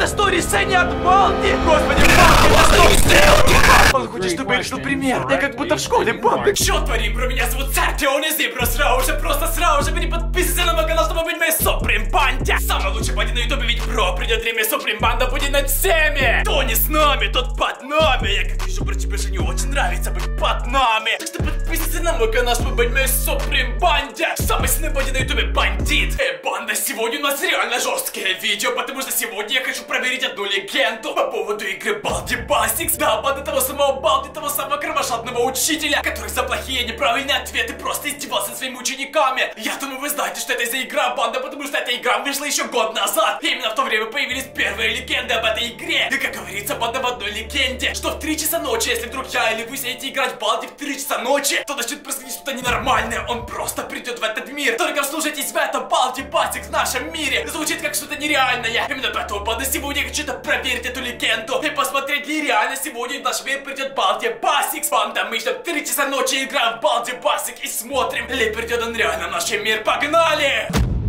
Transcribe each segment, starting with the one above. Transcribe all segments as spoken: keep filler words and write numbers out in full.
что, решение от Балди? Господи, Балди, это что сделал? Он хочет, чтобы я решил пример. Я как будто в школе, Балди. Что творим, бро? Меня зовут Сартион из Зибро. Сразу же, просто сразу же переподписывайся на мой канал, чтобы быть моей Суприм Банде. Самый лучший банде на ютубе, ведь, бро, придет время, Суприм Банда будет над всеми. Кто не с нами, тот под нами. Я как вижу, бро, тебе же не очень нравится быть под нами. Так что подписывайся на мой канал, чтобы быть моей Суприм Банде. Самый сильный банде на ютубе бандит. Эй, банда, сегодня у нас реально жесткое видео, потому что сегодня я хочу проверить одну легенду по поводу игры Балди Басикс. Да, банда того самого Балди, того самого кровожадного учителя, который за плохие неправильные ответы просто издевался над своими учениками. Я думаю, вы знаете, что это за игра, банда, потому что эта игра вышла еще год назад. И именно в то время появились первые легенды об этой игре. И как говорится, банда, в одной легенде, что в три часа ночи, если вдруг я или вы сядете играть в Балди в три часа ночи, то начнет происходить что-то ненормальное. Он просто придет в этот мир. Только вслушайтесь в это, Балди Басикс в нашем мире звучит как что-то нереальное. Именно поэтому, банда, сегодня я хочу проверить эту легенду и посмотреть, ли реально сегодня в наш мир придет Балди Басикс. Банда, мы ждем три часа ночи, играем в Балди Басикс и смотрим, ли придет он реально в наш мир. Погнали!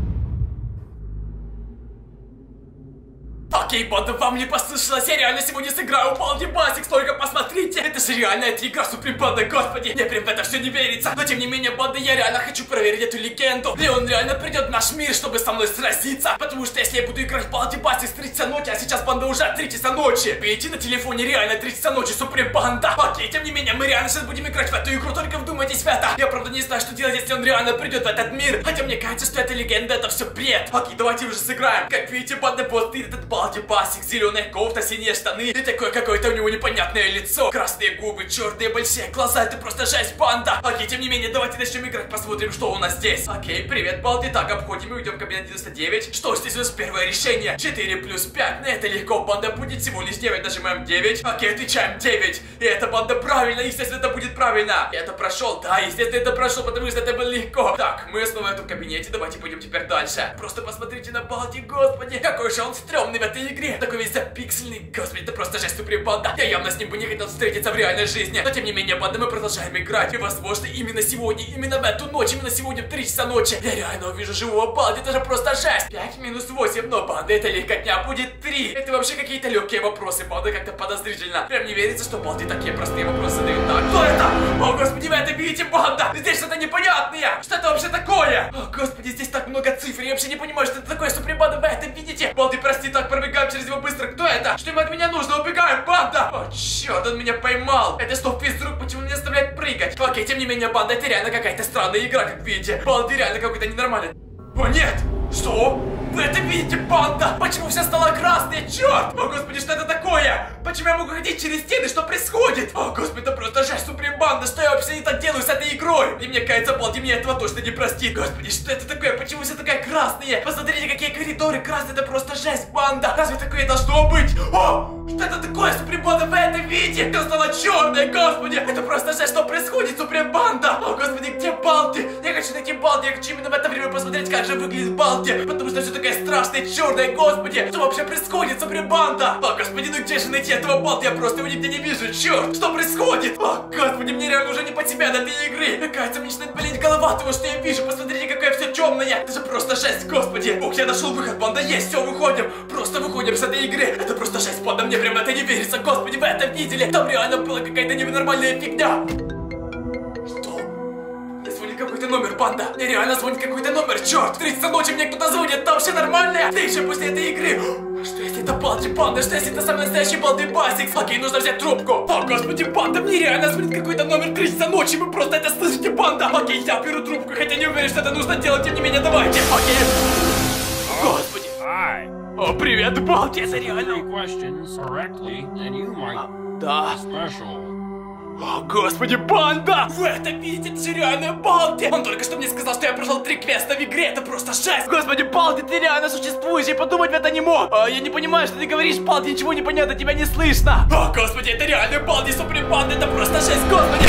Окей, банда, вам не послышалось, я реально сегодня сыграю в Балди Басикс, только посмотрите, это же реально эта игра Суприм Банда, господи, мне прям в это все не верится, но тем не менее, банда, я реально хочу проверить эту легенду, и он реально придет в наш мир, чтобы со мной сразиться, потому что если я буду играть в Балди Басикс в три часа ночи, а сейчас, банда, уже три часа ночи, видите, на телефоне реально три часа ночи, Суприм Банда, окей, тем не менее, мы реально сейчас будем играть в эту игру, только вдумайтесь в это, я правда не знаю, что делать, если он реально придет в этот мир, хотя мне кажется, что эта легенда, это все бред, окей, давайте уже сыграем, как видите, банда, вот этот Балди Басикс, зеленая кофта, синие штаны и такое какое-то у него непонятное лицо, красные губы, черные большие глаза, это просто жесть, банда. Окей, тем не менее, давайте начнем играть, посмотрим, что у нас здесь. Окей, привет, Балди, так, обходим и уйдем в кабинет девяносто девять. Что здесь у нас первое решение? четыре плюс пять, на это легко, банда, будет всего лишь девять, нажимаем девять. Окей, отвечаем девять, и это, банда, правильно, естественно, это будет правильно. Я это прошел, да, естественно, это прошел, потому что это было легко. Так, мы снова в этом кабинете, давайте пойдем теперь дальше. Просто посмотрите на Балди, господи, какой же он стрёмный в этой игре. Такой весь запиксельный, господи, это просто жесть, Суприм Банда. Я явно с ним бы не хотел встретиться в реальной жизни. Но тем не менее, банда, мы продолжаем играть. И возможно, именно сегодня, именно в эту ночь, именно сегодня в три часа ночи я реально увижу живого Балди, это же просто жесть. пять минус восемь, но, банда, это легкотня будет три. Это вообще какие-то легкие вопросы, банда, как-то подозрительно. Прям не верится, что Балди такие простые вопросы задают. Так, кто это? О, господи, вы это видите, банда? Здесь что-то непонятное. Что это вообще такое? О, господи, здесь так много цифр. Я вообще не понимаю, что это такое, Суприм Банда, вы это видите? Балди, прости, так, пробегаем через него быстро. Кто это? Что им от меня нужно? Убегаем, банда! О, черт, он меня поймал! Это что, физрук? Почему меня заставляет прыгать? Окей, тем не менее, банда, это реально какая-то странная игра, как видите. Балди реально какой-то ненормальный. О, нет! Что? Вы это видите, банда? Почему все стало красное? Черт! О, господи, что это такое? Почему я могу ходить через стены? Что происходит? О, господи, это просто жесть, Суприм Банда. Что я вообще не так делаю с этой игрой? И мне кажется, Балди мне этого точно не простит. Господи, что это такое? Почему все такое красные? Посмотрите, какие коридоры красные. Это просто жесть, банда. Разве такое должно быть? О, что это такое, Суприм Банда? Вы это видите? Все стало черное, господи. Это просто жесть, что происходит, Суприм Банда? О, господи, где Балди? Я хочу найти Балди. Я хочу именно в это время посмотреть, как же выглядит Балди. Потому что все такое страшное, черное, господи. Что вообще происходит, Суприм Банда? О, господи, ну где же найти этого Балди? Я просто его нигде не вижу, черт. Что происходит? О, господи, мне реально уже не по себя от этой игры. Мне кажется, мне начинает болеть голова от того, что я вижу. Посмотрите, какое все темное. Это же просто жесть, господи. Ух, я нашел выход, банда, есть, все, выходим. Просто выходим с этой игры. Это просто жесть, банда, мне прям это не верится, господи, вы это видели? Там реально была какая-то ненормальная фигня. Какой-то номер, банда. Мне реально звонит какой-то номер, черт. В три часа ночи мне кто-то звонит, там все нормально. Да еще после этой игры. Что если это Балди, банда? Что если это самый настоящий Балди Басикс? Окей, нужно взять трубку. О, господи, банда, мне реально звонит какой-то номер в три часа ночи. Вы просто это слышите, банда? Окей, я беру трубку, хотя не уверен, что это нужно делать. Тем не менее, давайте. Окей. Господи. О, привет, Балди, это реально. А, да. О, господи, банда! Вы это видите? Это же реально Балди! Он только что мне сказал, что я прошел три квеста в игре, это просто жесть! Господи, Балди, ты реально существуешь, я подумать в это не мог! О, я не понимаю, что ты говоришь, Балди, ничего не понятно, тебя не слышно! О, господи, это реально Балди, Суприм Банда, это просто жесть, господи!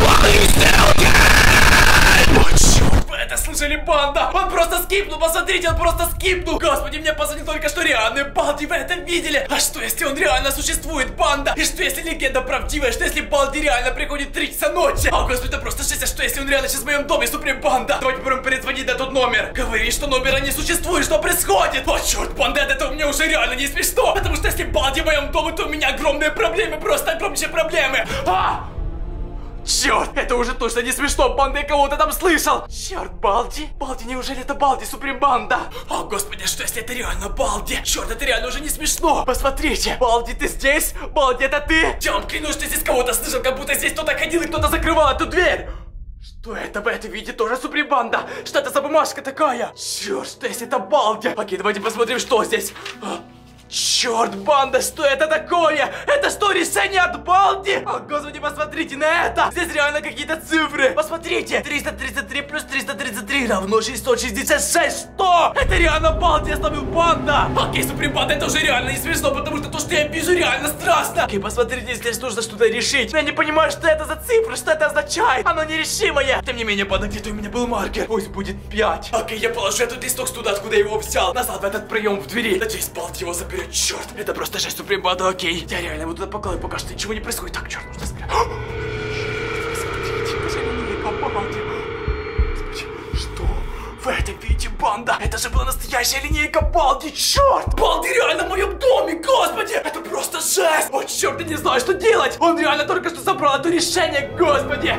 О, черт, вы это слышали, банда? Он просто скипнул, посмотрите, он просто скипнул! Господи, мне позвонил только что реальный Балди, вы это видели? А что, если он реально существует, банда? И что, если легенда правдивая? Что, если Балди реально приходит в три часа ночи? О, господи, это просто жесть, а что, если он реально сейчас в моем доме, Суприм Банда? Давайте попробуем перезвонить на тот номер. Говорит, что номера не существует, что происходит? О, черт, банда, это у меня уже реально не смешно, потому что если Балди в моем доме, то у меня огромные проблемы, просто огромнейшие проблемы. А! Черт, это уже точно не смешно, банда, я кого-то там слышал. Черт, Балди? Балди, неужели это Балди, Суприм Банда? О, господи, что если это реально Балди? Черт, это реально уже не смешно. Посмотрите, Балди, ты здесь? Балди, это ты? Я вам клянусь, что здесь кого-то слышал, как будто здесь кто-то ходил и кто-то Кто-то закрывал эту дверь. Что это в этом виде тоже Суприм Банда? Что это за бумажка такая? Черт, что если это Балди? Окей, давайте посмотрим, что здесь. Черт, банда, что это такое? Это что, решение от Балди? О, господи, посмотрите на это! Здесь реально какие-то цифры. Посмотрите, триста тридцать три плюс триста тридцать три равно шестьсот шестьдесят шесть. Что? Это реально Балди оставил, банда. Окей, Суприм Банда, это уже реально не смешно, потому что то, что я вижу, реально страшно. Окей, посмотрите, здесь нужно что-то решить. Но я не понимаю, что это за цифры, что это означает. Оно нерешимое. Тем не менее, банда, где-то у меня был маркер. Пусть будет пять. Окей, я положу этот листок туда, откуда я его взял. Назад в этот проем в двери. Надеюсь, Балди его заберет. Черт, это просто жесть, Суприм Банда, окей. Я реально его туда поклал, и пока что ничего не происходит. Так, черт, нужно спрятать. Смотрите, это линейка Балди. Господи, что в этом виде, банда? Это же была настоящая линейка Балди, черт! Балди реально в моем доме, господи! Это просто жесть! О, черт, я не знаю, что делать! Он реально только что забрал это решение, господи!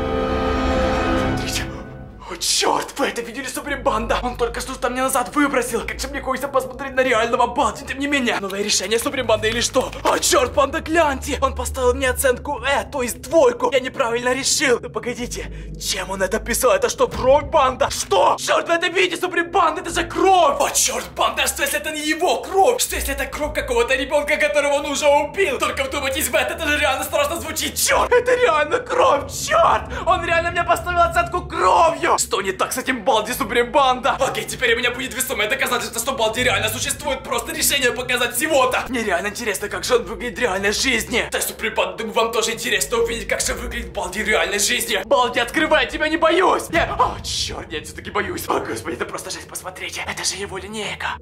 Смотрите. О, черт, вы это видели, Суприм Банда? Он только что там мне назад выбросил. Как же мне хочется посмотреть на реального Балди, тем не менее. Новое решение Суприм Банда или что? О, черт, банда, гляньте! Он поставил мне оценку Э, то есть двойку. Я неправильно решил. Ну, погодите, чем он это писал? Это что, кровь, банда? Что? Черт, в этом виде, Суприм Банда, это же кровь! О, черт, банда, что если это не его кровь? Что если это кровь какого-то ребенка, которого он уже убил? Только вдумайтесь в это, это же реально страшно звучит. Черт, это реально кровь, черт! Он реально мне поставил оценку кровью! Что не так с этим Балди, Суприм Банда? Окей, теперь у меня будет весомое доказательство, что Балди реально существует. Просто решение показать всего-то. Мне реально интересно, как же он выглядит в реальной жизни. Да, Суприм Банда, думаю, вам тоже интересно увидеть, как же выглядит Балди в реальной жизни. Балди, открывай, тебя не боюсь! Я... О, черт, я все-таки боюсь. О, господи, это просто жесть, посмотрите. Это же его линейка.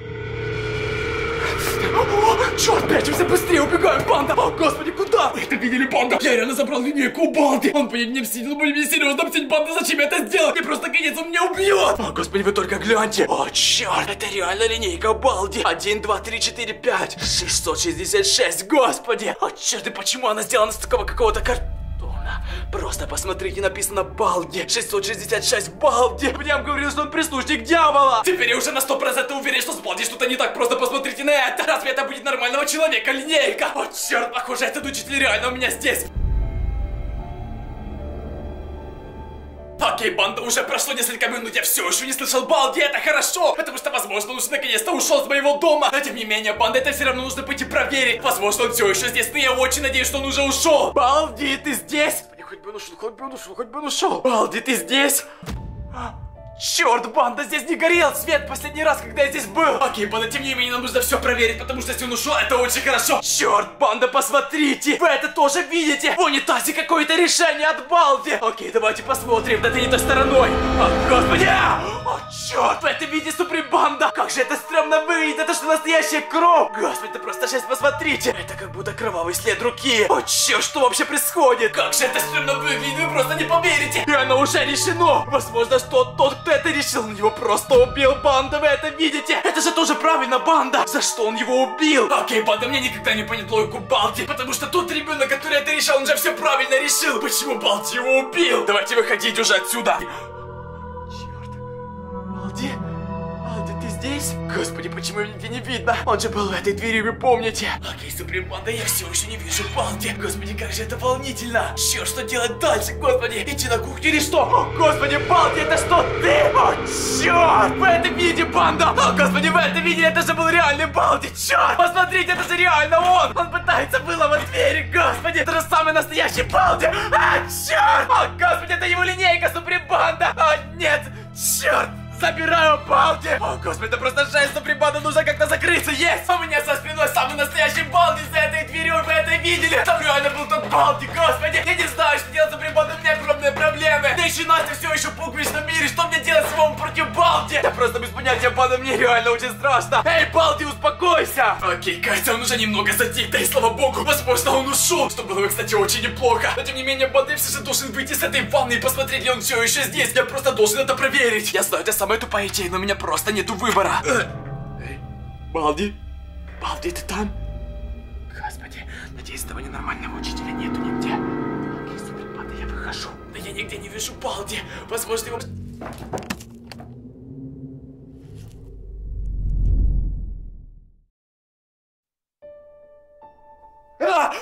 О, черт, прячемся быстрее, убегаем, банда! О, господи, куда? Вы это видели, банда? Я реально забрал линейку у Балди. Он будет мне мстить, он будет мне серьезно мстить, банда, зачем я это сделал? Мне просто конец, он меня убьет! О, господи, вы только гляньте! О, черт, это реально линейка Балди! Один, два, три, четыре, пять, шестьсот шестьдесят шесть, господи! О, черт, и почему она сделана с такого какого-то картона? Просто посмотрите, написано Балди. шестьсот шестьдесят шесть Балди. Я вам говорил, что он прислужник дьявола. Теперь я уже на сто процентов уверен, что с Балди что-то не так. Просто посмотрите на это. Разве это будет нормального человека линейка? О, черт, похоже, этот учитель реально у меня здесь. Окей, банда, уже прошло несколько минут, я все еще не слышал Балди, это хорошо, потому что, возможно, он уже наконец-то ушел с моего дома. Но, тем не менее, банда, это все равно нужно пойти проверить. Возможно, он все еще здесь, но я очень надеюсь, что он уже ушел. Балди, ты здесь? Хоть бы он ушел, хоть бы он ушел, хоть бы он ушел. Балди, ты здесь? Черт, банда, здесь не горел свет последний раз, когда я здесь был. Окей, банда, тем не менее, нам нужно все проверить, потому что если он ушел, это очень хорошо. Черт, банда, посмотрите, вы это тоже видите? В унитазе какое-то решение от Балди. Окей, давайте посмотрим, да ты не той стороной. О, господи! О, черт, в этом виде Суприм Банда. Как же это стрёмно выглядит, это что, настоящая кровь? Господи, это просто жесть, посмотрите. Это как будто кровавый след руки. О, черт, что вообще происходит? Как же это стрёмно выглядит, вы просто не поверите. И оно уже решено. Возможно, что тот, кто это решил, он его просто убил, банда, вы это видите? Это же тоже правильно, банда. За что он его убил? Окей, банда, мне никогда не понят логику Балди, потому что тот ребенок, который это решил, он же все правильно решил. Почему Балди его убил? Давайте выходить уже отсюда. Черт. Балди? Балди, ты здесь? Господи, почему его нигде не видно? Он же был в этой двери, вы помните? Окей, Суприм Банда, я все еще не вижу Балди. Господи, как же это волнительно. Черт, что делать дальше, господи? Идти на кухню или что? О, господи, Балди, это что, ты? О, черт! В этом виде, банда! О, господи, вы это видели? Это же был реальный Балди, черт! Посмотрите, это же реально он! Он пытается выломать двери, господи! Это же самый настоящий Балди! А, черт! О, господи, это его линейка, Суприм Банда! О, нет! Черт! Забираю Балди! О, господи, это просто жесть, Суприм Банда, нужно как-то закрыться, есть! У меня со спиной самый настоящий Балди за этой дверью, вы это видели? Там реально был тот Балди, господи! Я не знаю, что делать, Суприм Банда, у меня огромные проблемы! Да еще Настя все еще в публичном мире, что мне делать с вами против Балди? Я просто без понятия, банда, мне реально очень страшно! Эй, Балди, успокойся! Окей, кажется, он уже немного затих, да и слава богу, возможно, он ушел, что было бы, кстати, очень неплохо. Но тем не менее, банда, я все же должен выйти с этой ванны и посмотреть, ли он все еще здесь. Я просто должен это проверить. Я знаю, это самая тупая идея, но у меня просто нету выбора. Эй, Балди? Балди, ты там? Господи, надеюсь, этого ненормального учителя нету нигде. Окей, супербанда, я выхожу. Да я нигде не вижу Балди. Возможно, его... А!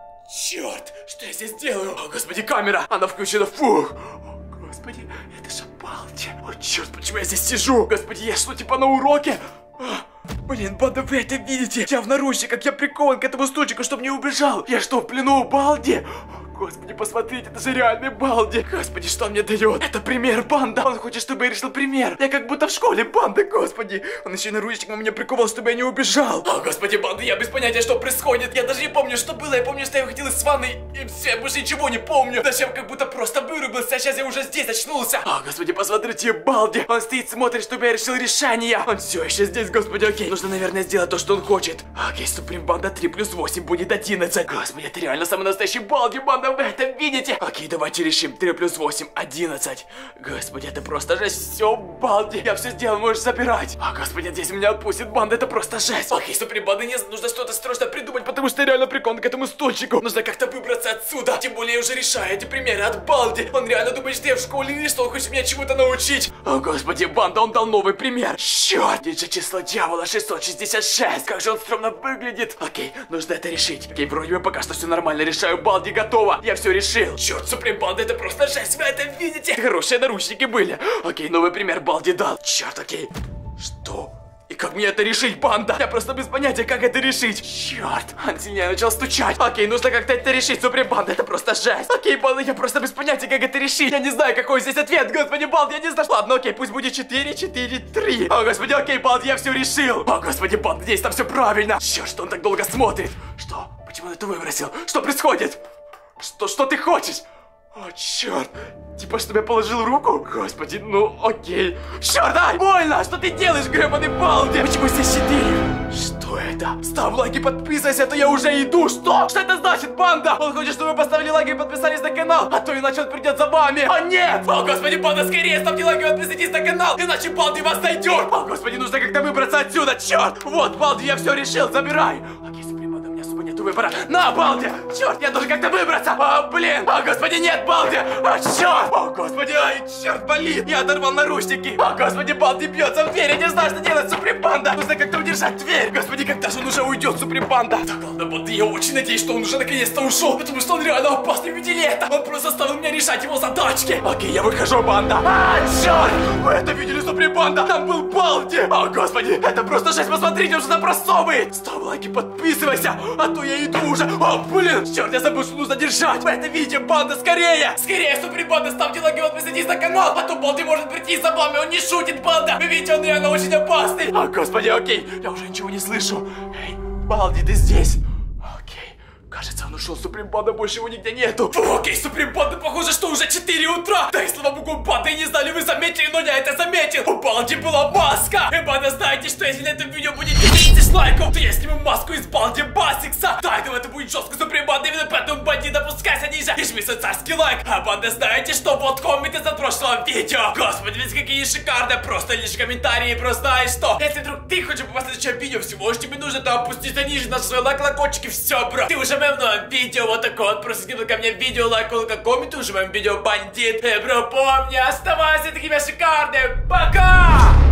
Черт, что я здесь делаю? О, господи, камера, она включена, фух. О, господи, это же Балди. О, черт, почему я здесь сижу? Господи, я что, типа на уроке? А, блин, банда, вы это видите? Я в наручниках, я прикован к этому стульчику, чтобы не убежал. Я что, в плену у Балди? Господи, посмотрите, это же реальный Балди. Господи, что он мне дает? Это пример, банда. Он хочет, чтобы я решил пример. Я как будто в школе, банда, господи. Он еще и наручником меня приковал, чтобы я не убежал. О, господи, банда, я без понятия, что происходит. Я даже не помню, что было. Я помню, что я выходил из ванны, и все, я больше ничего не помню. Даже я как будто просто вырубился, а сейчас я уже здесь очнулся. О, господи, посмотрите, Балди. Он стоит, смотрит, чтобы я решил решение. Он все еще здесь, господи, окей. Нужно, наверное, сделать то, что он хочет. Окей, Суприм Банда три плюс восемь будет одиннадцать. Господи, это реально самый настоящий Балди, банда. Вы это видите? Окей, давайте решим. три плюс восемь, одиннадцать. Господи, это просто жесть. Все, Балди. Я все сделал, можешь забирать. О, господи, здесь меня отпустит банда. Это просто жесть. Окей, Суприм Банда, не нужно что-то срочно придумать, потому что я реально прикован к этому стульчику. Нужно как-то выбраться отсюда. Тем более я уже решаю эти примеры от Балди. Он реально думает, что я в школе или что, он хочет меня чему-то научить. О, господи, банда, он дал новый пример. Черт, здесь же число дьявола шестьсот шестьдесят шесть. Как же он стрёмно выглядит. Окей, нужно это решить. Окей, вроде бы пока что все нормально. Решаю, Балди, готово. Я все решил. Черт, Суприм Банда, это просто жесть, вы это видите? Хорошие наручники были. Окей, новый пример Балди дал. Черт, окей. Что? И как мне это решить, банда? Я просто без понятия, как это решить. Черт, он сильнее начал стучать. Окей, нужно как-то это решить, Суприм Банда, это просто жесть. Окей, банда, я просто без понятия, как это решить. Я не знаю, какой здесь ответ, господи, Балди, я не знаю. Ладно, окей, пусть будет четыре, четыре, три. О, господи, окей, Балди, я все решил. О, господи, Балди, здесь там все правильно. Черт, что он так долго смотрит? Что? Почему он это выбросил? Что происходит? Что, что ты хочешь? О, черт! Типа, чтобы я положил руку? Господи, ну окей. Черт, ай! Больно! Что ты делаешь, гребаный Балди? Почему здесь четыре? Что это? Ставь лайк и подписывайся, а то я уже иду. Что? Что это значит, банда? Он хочет, чтобы вы поставили лайк и подписались на канал, а то иначе он придет за вами. О, нет! О, господи, банда, скорее ставьте лайк и подписывайтесь на канал, иначе Балди вас найдет. О, господи, нужно как-то выбраться отсюда, черт! Вот, Балди, я все решил, забирай. Окей, Суприм Банда, у меня особо нету выбора. На, Балди! Черт, я должен как-то выбраться. О, блин! О, господи, нет, Балди! О, черт! О, господи, ай, черт, болит! Я оторвал наручники! О, господи, Балди бьется в дверь! Я не знаю, что делать, Суприм Банда! Нужно как-то удержать дверь! Господи, когда же он уже уйдет, Суприм Банда? Так, ладно, Банда, я очень надеюсь, что он уже наконец-то ушел, потому что он реально опасный, видели это? Он просто заставил меня решать его задачки! Окей, я выхожу, банда! А, черт! Вы это видели, Суприм Банда? Там был Балди! О, господи, это просто жесть, посмотрите, он что-то просовывает! Ставь лайк и подписывайся, а то я иду уже! О, блин, черт, я забыл, что нужно держать! Вы это видите, банда, скорее! Скорее, Суприм Банда, ставьте лайк и подписывайтесь на канал, а то Балди может прийти за вами, он не шутит, банда! Вы видите, он реально очень опасный! О, господи, окей, я уже ничего не слышу! Эй, Балди, ты здесь? Окей, кажется, он ушел, Суприм Банда, больше его нигде нету! Фу, окей, Суприм Банда, похоже, что уже четыре утра! Да и слава богу, банда, я не знаю, вы заметили, но я это заметил! У Балди была маска! И, банда, знаете, что если на этом видео будет десять лайков, то я сниму маску из Балди Басикса! Да, это, это будет жестко, Суприм Банда, именно поэтому, банди, допускайся ниже и жми свой царский лайк! А, банда, знаете, что вот комменты за прошлого видео? Господи, ведь какие шикарные, просто лишь комментарии, просто знаешь что? Если вдруг ты хочешь попасть на следующее видео, всего что тебе нужно, то опуститься ниже на свой лайк, лайкочек и все, бро! Ты уже в моем видео вот такое вот, просто скинул ко мне видео, лайк, лайк, коммент, уже в моем видео бандит! Э, бро, помни, оставайся такими шикарными! Пока!